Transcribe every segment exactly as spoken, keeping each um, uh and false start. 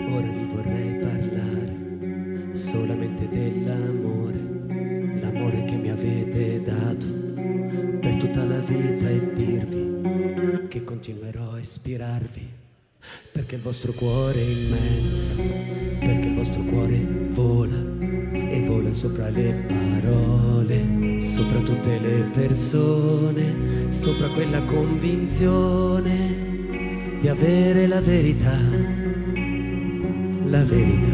Ora vi vorrei parlare solamente dell'amore, l'amore che mi avete dato per tutta la vita, e dirvi che continuerò a ispirarvi, perché il vostro cuore è immenso, perché il vostro cuore vola e vola sopra le parole, sopra tutte le persone, sopra quella convinzione di avere la verità, la verità.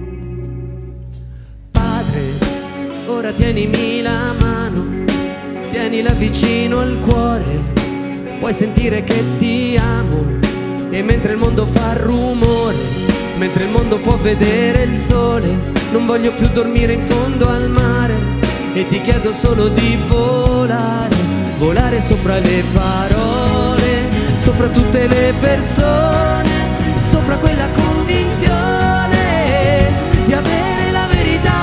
Padre, ora tienimi la mano, tienila vicino al cuore, puoi sentire che ti amo. E mentre il mondo fa rumore, mentre il mondo può vedere il sole, non voglio più dormire in fondo al mare, e ti chiedo solo di volare, volare sopra le parole, sopra tutte le persone, sopra quella convinzione di avere la verità.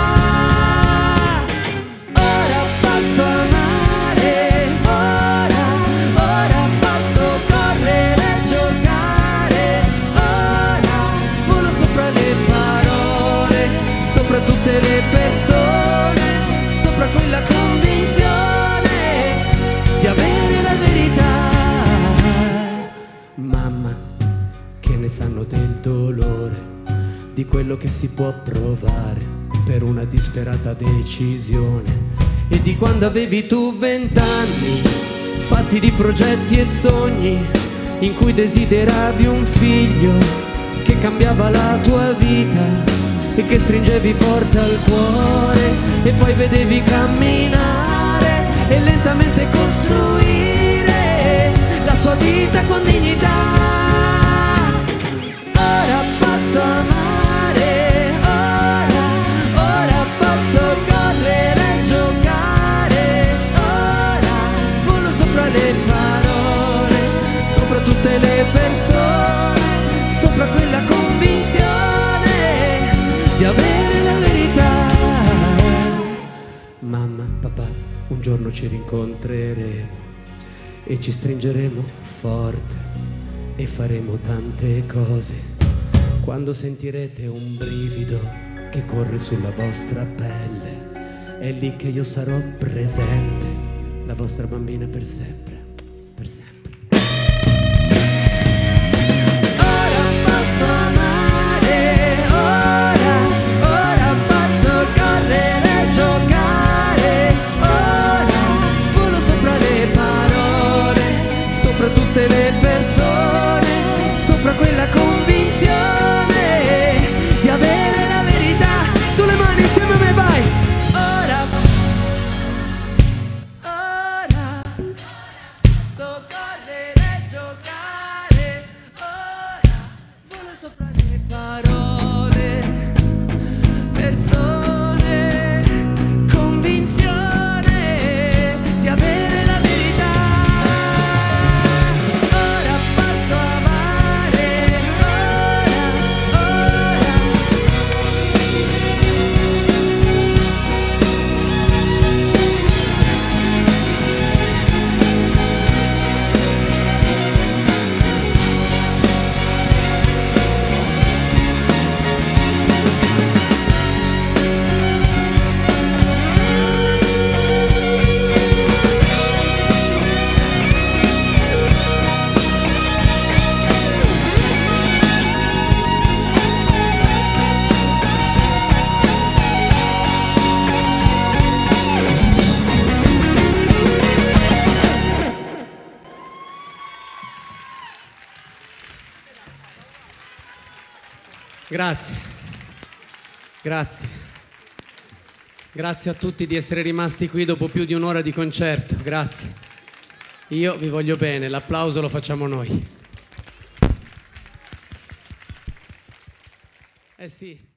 Ora posso amare, ora, ora posso correre, giocare, ora volo sopra le parole, sopra tutte le persone, sopra quella convinzione di avere la verità. Mamma, che ne sanno del dolore, di quello che si può provare per una disperata decisione, e di quando avevi tu vent'anni, fatti di progetti e sogni, in cui desideravi un figlio che cambiava la tua vita e che stringevi forte al cuore, e poi vedevi camminare e lentamente costruire la sua vita con dignità. Ora posso amare, ora, ora posso correre, giocare, ora volo sopra le parole, sopra tutte le persone, sopra quella convinzione di avere la verità. Mamma, papà, un giorno ci rincontreremo e ci stringeremo forte e faremo tante cose. Quando sentirete un brivido che corre sulla vostra pelle, è lì che io sarò presente, la vostra bambina per sempre, per sempre. Ora posso amare, ora, ora posso correre, giocare, ora volo sopra le parole, sopra tutte le persone, sopra quella convinzione di avere la verità. Sulle mani insieme a me, vai! Ora, ora, so correre, giocare, ora volo sopra le parole, persone, convinzione di avere la verità. Ora posso amare, ora, ora. Grazie, grazie, grazie a tutti di essere rimasti qui dopo più di un'ora di concerto, grazie. Io vi voglio bene, l'applauso lo facciamo noi. Eh sì.